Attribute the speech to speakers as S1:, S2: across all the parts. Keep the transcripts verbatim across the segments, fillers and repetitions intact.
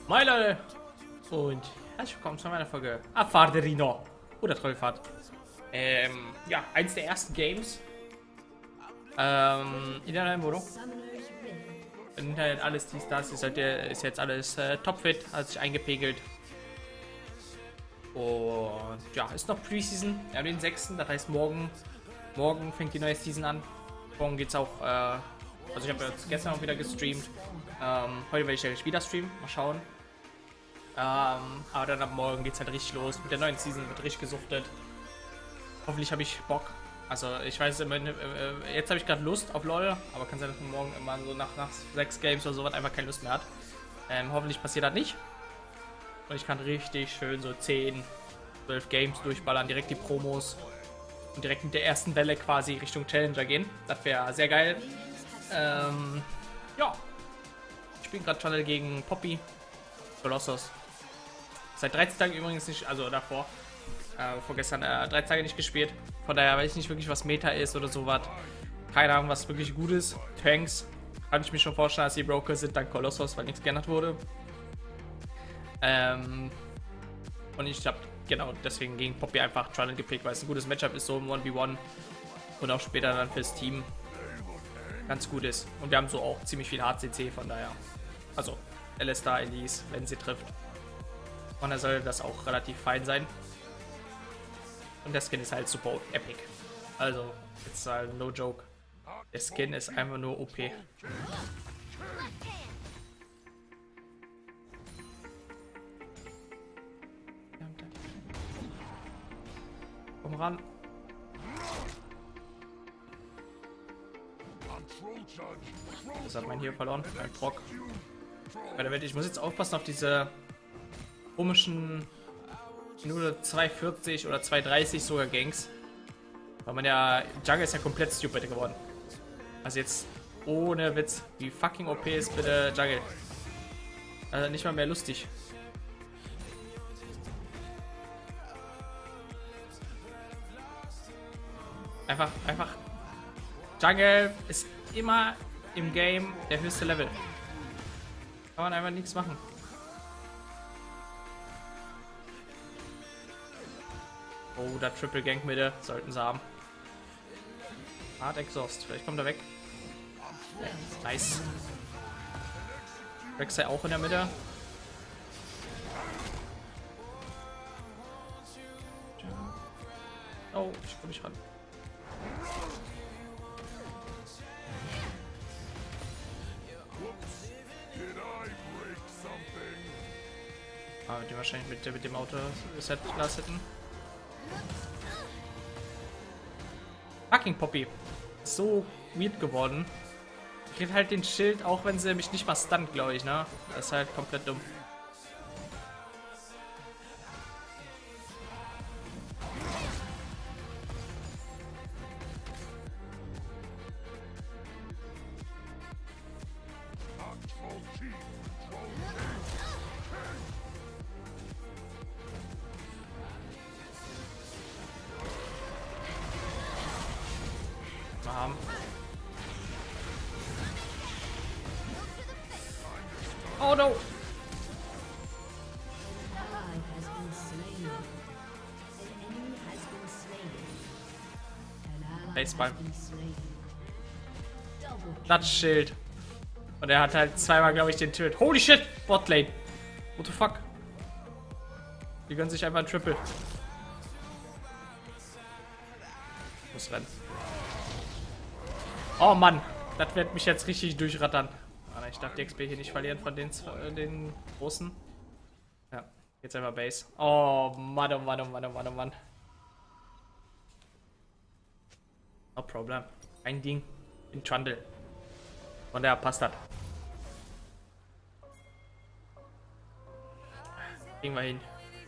S1: Moin Leute und herzlich willkommen zu meiner Folge Affarderino oder Trollfahrt. Ähm, ja, eins der ersten Games ähm, in der neuen Wohnung. Internet, alles dies, das ist, halt, ist jetzt alles äh, topfit, hat sich eingepegelt. Und ja, ist noch Preseason, wir haben den sechsten, das heißt morgen, morgen fängt die neue Season an. Morgen geht's auch, äh, also ich habe jetzt gestern auch wieder gestreamt. Ähm, heute werde ich ja wieder streamen, mal schauen. Ähm, aber dann ab morgen geht es halt richtig los. Mit der neuen Season wird richtig gesuchtet. Hoffentlich habe ich Bock. Also ich weiß immer, äh, jetzt habe ich gerade Lust auf LOL, aber kann sein, dass man morgen immer so nach, nach sechs Games oder sowas einfach keine Lust mehr hat. Ähm, hoffentlich passiert das nicht. Und ich kann richtig schön so zehn, zwölf Games durchballern, direkt die Promos und direkt mit der ersten Welle quasi Richtung Challenger gehen. Das wäre sehr geil. Ähm, ja. Ich spiele gerade Channel gegen Poppy. Colossus. Seit dreizehn Tagen übrigens nicht, also davor, äh, vorgestern äh, dreizehn Tage nicht gespielt. Von daher weiß ich nicht wirklich, was Meta ist oder sowas. Keine Ahnung, was wirklich gut ist. Tanks, kann ich mir schon vorstellen, dass die Broker sind, dank Colossus, weil nichts geändert wurde. Ähm, und ich habe genau deswegen gegen Poppy einfach Trial gepickt, weil es ein gutes Matchup ist, so im eins gegen eins. Und auch später dann fürs Team ganz gut ist. Und wir haben so auch ziemlich viel H C C, von daher. Also, Alistar, Elise, wenn sie trifft. Und da soll das auch relativ fein sein. Und der Skin ist halt super epic. Also, jetzt halt no joke. Der Skin ist einfach nur O P. Komm ran. Das hat man hier verloren. Ein Brock. Bei der Welt, ich muss jetzt aufpassen auf diese komischen nur zwei vierzig oder zwei dreißig sogar Gangs. Weil man ja, Jungle ist ja komplett stupid geworden. Also jetzt ohne Witz, wie fucking O P ist bitte Jungle. Also nicht mal mehr lustig. Einfach, einfach. Jungle ist immer im Game der höchste Level. Kann man einfach nichts machen. Oh, da Triple Gank Mitte sollten sie haben. Hard Exhaust, vielleicht kommt er weg. Ja, nice. Rek'Sai auch in der Mitte. Oh, ich komme nicht ran. Ah, die wahrscheinlich mit, mit dem Auto Set Glas hätten. Fucking Poppy. So weird geworden. Ich krieg halt den Schild, auch wenn sie mich nicht mal stunt, glaube ich, ne? Das ist halt komplett dumm. Haben. Oh no! Baseball. Das Schild. Und er hat halt zweimal, glaube ich, den Tilt. Holy shit! Botlane. What the fuck? Die gönnen sich einfach ein Triple. Muss rennen. Oh Mann, das wird mich jetzt richtig durchrattern. Aber ich darf die X P hier nicht verlieren von den, äh, den großen. Ja, jetzt einfach Base. Oh Mann, oh Mann, oh Mann, oh Mann, oh Mann. No problem. Ein Ding. In Trundle. Von daher passt das. Kriegen wir hin.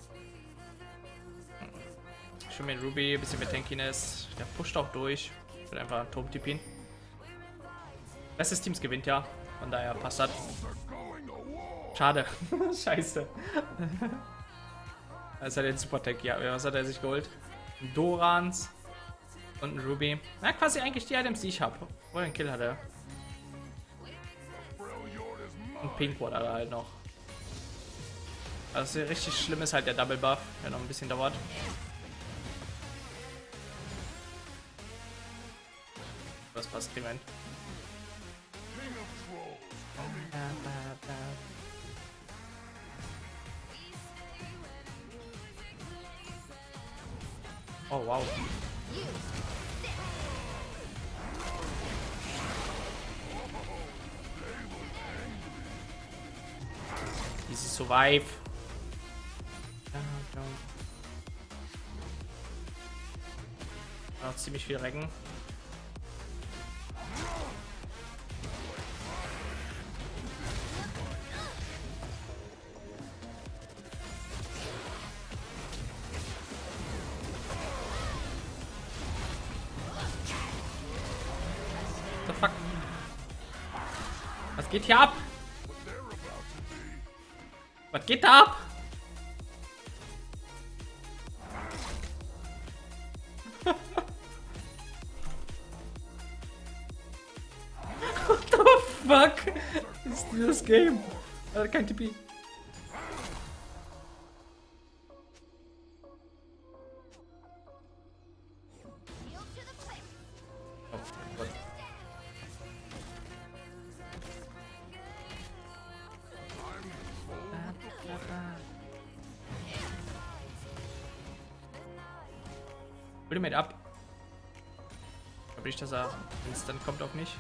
S1: Schon mit Ruby, ein bisschen mit Tankiness. Der pusht auch durch. Ich will einfach einen Turm tippen. Rest des Teams gewinnt ja. Von daher passt das. Schade. Scheiße. Das hat den Super Tech. Ja, was hat er sich geholt? Ein Dorans und ein Ruby. Na, quasi eigentlich die Items, die ich habe. Wo ein Kill hat er. Und Pink wurde er halt noch. Also richtig schlimm ist halt der Double Buff, der noch ein bisschen dauert. Was passt, kriegen wir hin. Oh wow. Easy survive. Noch ziemlich viel Recken. What the fuck? Was geht hier ab? Was geht da ab? What the fuck ist dieses Game? Er hat kein T P. Oh Gott. Ultimate ab. Ich glaube nicht, dass er instant kommt auf mich.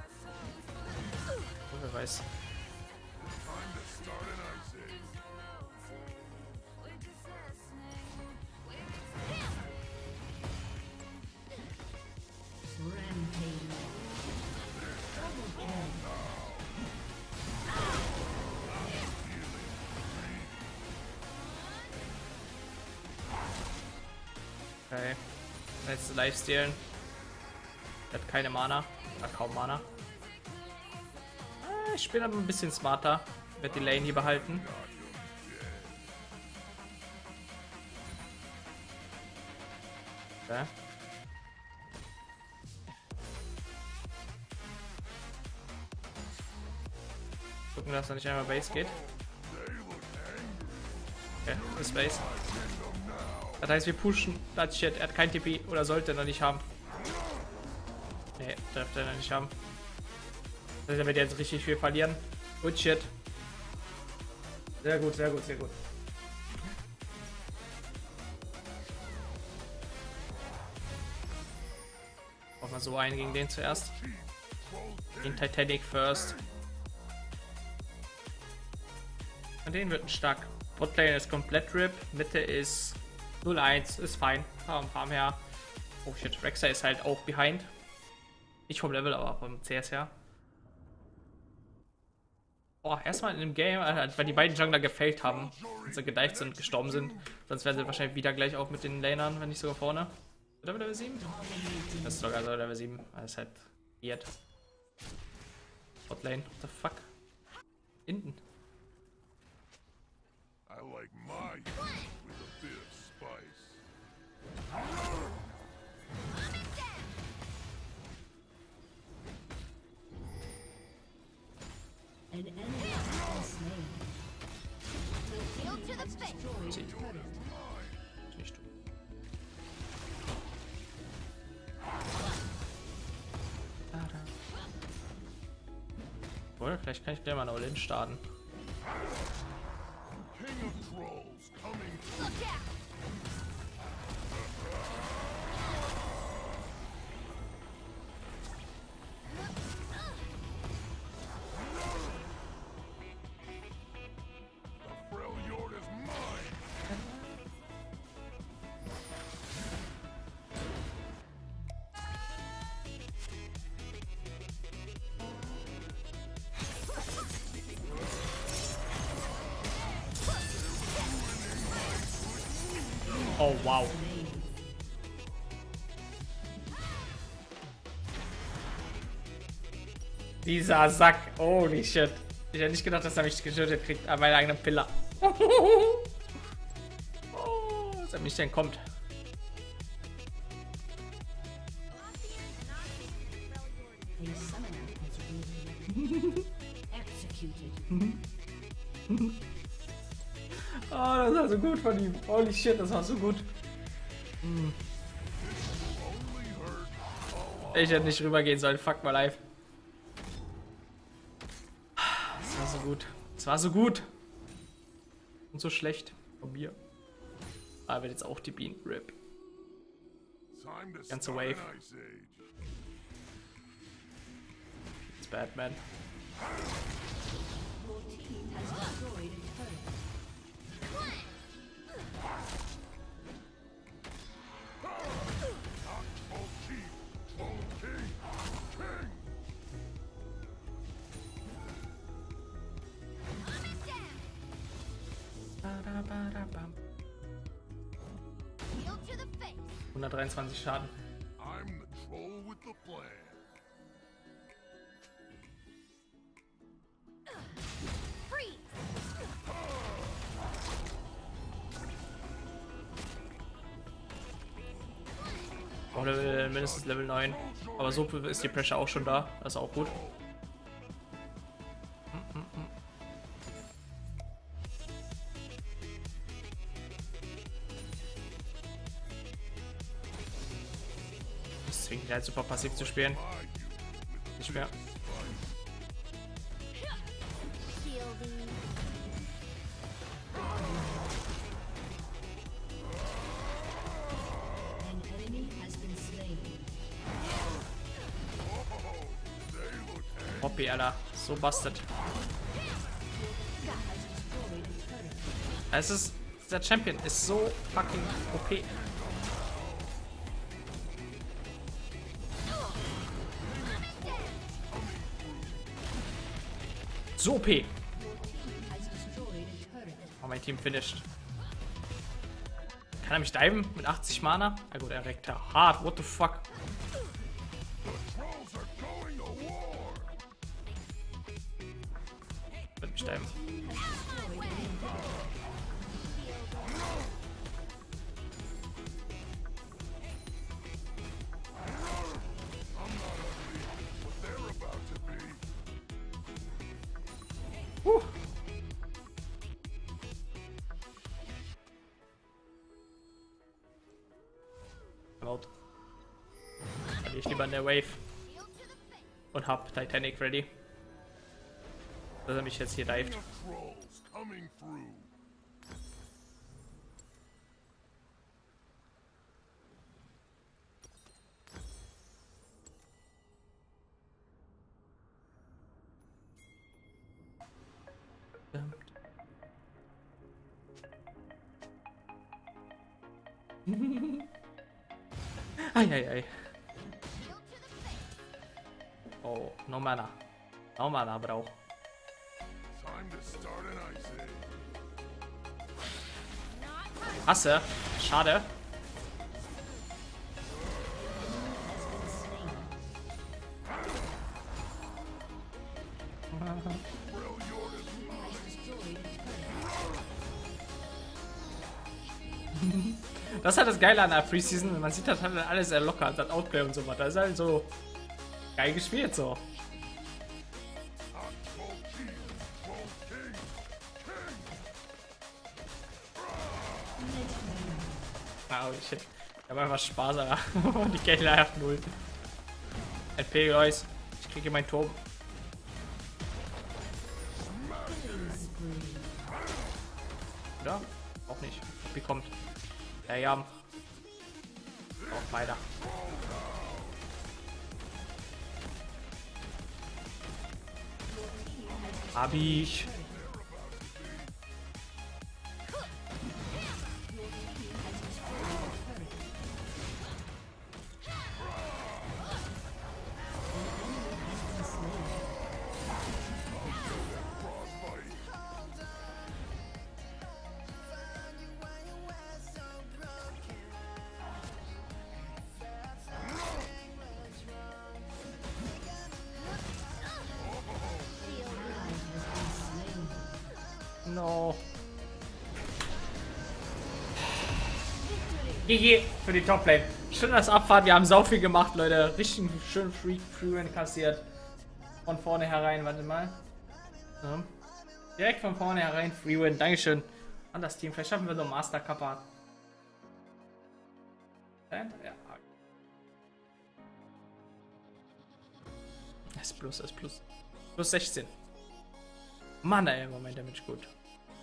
S1: Oh, wer weiß. Okay. Letzte Lifestealen. Er hat keine Mana. Oder kaum Mana. Ah, ich spiele aber ein bisschen smarter. Ich werde die Lane hier behalten. Okay. Gucken, dass er nicht einmal Base geht. Okay, ist Base. Das heißt, wir pushen. Das Shit, er hat kein T P oder sollte er noch nicht haben. Ne, dürfte er noch nicht haben. Das heißt, er wird jetzt richtig viel verlieren. Gut Shit. Sehr gut, sehr gut, sehr gut. Machen wir so einen gegen den zuerst. Den Titanic first. Und den wird ein stark. Botlane ist komplett RIP. Mitte ist null eins. Ist fein. Ein paar mehr. Oh shit. Rexer ist halt auch behind. Nicht vom Level, aber vom C S her. Boah, erstmal in dem Game, weil die beiden Jungler gefailt haben, als sie gedeicht sind und gestorben sind. Sonst wären sie wahrscheinlich wieder gleich auch mit den Lanern, wenn nicht sogar vorne. Oder Level sieben? Das ist sogar so Level sieben. Das ist halt weird. Botlane, what the fuck? Hinten.
S2: I like my with a bit of spice.
S3: An enemy has been slain.
S4: Heel to the face.
S3: Destroyed a turret.
S1: Nicht. Wohl, vielleicht kann ich gleich mal eine All-In starten.
S2: King of trolls coming.
S4: Look out!
S2: The Freljord is mine.
S1: Oh wow. Dieser Sack. Holy shit. Ich hätte nicht gedacht, dass er mich getötet kriegt an meiner eigenen Pillar. Oh, dass er mich denn kommt.
S3: A summoner has been executed.
S1: das war so gut von ihm. Holy shit, das war so gut. Hm. Ich hätte nicht rübergehen sollen. Fuck my life. Das war so gut. Das war so gut. Und so schlecht von mir. Aber wird jetzt auch die Bienen Rip.
S2: Time to
S1: Ganze
S2: start
S1: Wave.
S2: an ice age.
S1: It's Batman.
S3: Your team has destroyed a turret.
S2: Troll chief, troll king, king.
S4: Heel to the face.
S1: hundertdreiundzwanzig Schaden.
S2: I'm the troll with the plan.
S4: Freeze.
S1: Auch Level, mindestens Level neun. Aber so ist die Pressure auch schon da. Das ist auch gut. Das zwingt mich halt super passiv zu spielen. Nicht mehr.
S4: Shielding.
S3: An enemy has been slain.
S1: Hoppy, Alter. So busted.
S3: Has destroyed a turret.
S1: Es ist. Der Champion ist so fucking O P. So O P.
S3: Has destroyed a turret.
S1: Oh, mein Team finished. Kann er mich diven mit achtzig Mana? Na gut, er reckt ja hart. What the fuck?
S2: Trolls are going to war.
S1: Wird mich diven.
S2: What they're about to be.
S1: Huh. Out. Dann ich lieber in der Wave
S4: Heel to the face.
S1: und hab Titanic ready. Dass er mich jetzt hier dived.
S2: Of trolls coming through.
S1: Eieiei.
S4: Heel to the face.
S1: Oh, no Mana. No Mana, Brauch.
S2: Time to start an ice age.
S1: Hasse. Schade. Das ist halt das Geile an der Preseason. Man sieht das halt alles sehr locker. Das Outplay und so weiter. Das ist halt so geil gespielt so.
S2: Troll chief, troll king, king.
S1: Ah, oh shit. Ich hab einfach Spaß, Alter. Die Gale auf null. L P, Guys. Ich kriege meinen Turm. Oder? Auch nicht. Wie kommt? Ja, ja. Auch weiter. Hab ich. No. G G für die Toplane. Schön das Abfahrt. Wir haben sau viel gemacht, Leute. Richtig schön Free Freewin kassiert. Von vorne herein. Warte mal. So. Direkt von vorne herein. Freewin. Dankeschön. An das Team. Vielleicht schaffen wir so Master Kappa. Ja. S plus, S plus. Plus sechzehn. Mann, ey, Moment, der Mensch gut.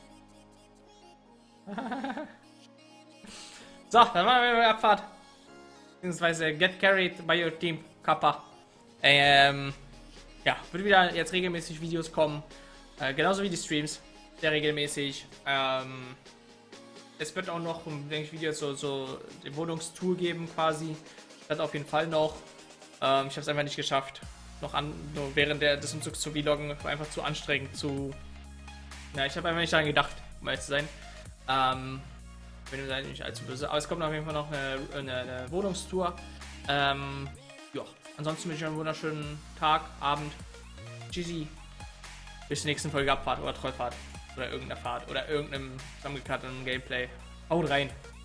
S1: So, dann machen wir wieder Abfahrt. Beziehungsweise get carried by your team, Kappa. Ähm, ja, wird wieder jetzt regelmäßig Videos kommen. Äh, genauso wie die Streams. Sehr regelmäßig. Ähm, es wird auch noch, denke ich, Videos so, so die Wohnungstour geben quasi. Das auf jeden Fall noch. Ähm, ich habe es einfach nicht geschafft. Noch an, nur während der, des Umzugs zu vloggen. War einfach zu anstrengend, zu... Ja, ich habe einfach nicht daran gedacht, um ehrlich zu sein. Ähm, bin mir nicht allzu böse. Aber es kommt auf jeden Fall noch eine, eine, eine Wohnungstour. Ähm, ja, ansonsten wünsche ich einen wunderschönen Tag, Abend. Tschüssi. Bis zur nächsten Folge Abfahrt oder Trollfahrt. Oder irgendeiner Fahrt. Oder irgendeinem zusammengekarteten Gameplay. Haut rein.